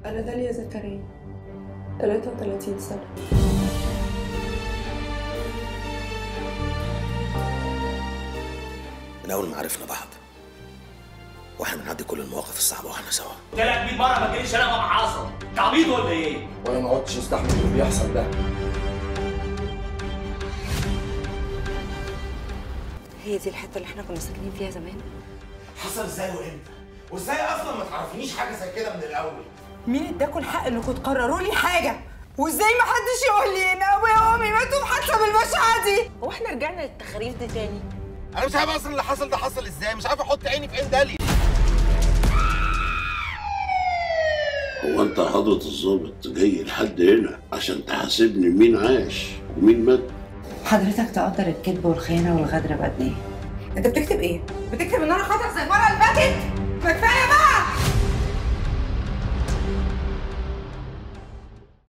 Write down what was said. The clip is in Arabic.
أنا داليا زكريا، 33 سنة. من أول ما عرفنا بعض واحنا بنعدي كل المواقف الصعبة واحنا سوا. قلت لك 100 مرة ما تجيليش أنا مع حصل، أنت عبيط ولا إيه؟ وأنا ما عدتش استحمل اللي بيحصل ده. هي دي الحتة اللي احنا كنا ساكنين فيها زمان؟ حصل ازاي وامتى؟ وازاي اصلا ما تعرفينيش حاجه زي كده من الاول؟ مين اداكوا الحق انكم تقرروا لي حاجه؟ وازاي ما حدش يقول لي ان ابويا وامي ماتوا في حادثه بالبشعه دي؟ هو احنا رجعنا للتخاريف دي تاني؟ انا مش عارف اصلا اللي حصل ده حصل ازاي، مش عارف احط عيني في عين داليا. هو انت يا حضرة الظابط جاي لحد هنا عشان تحاسبني مين عاش ومين مات؟ حضرتك تقدر الكذب والخيانه والغدر بقد ايه؟ انت بتكتب ايه؟ بتكتب ان انا خاطر زي المره اللي فاتت؟ ما كفايه بقى.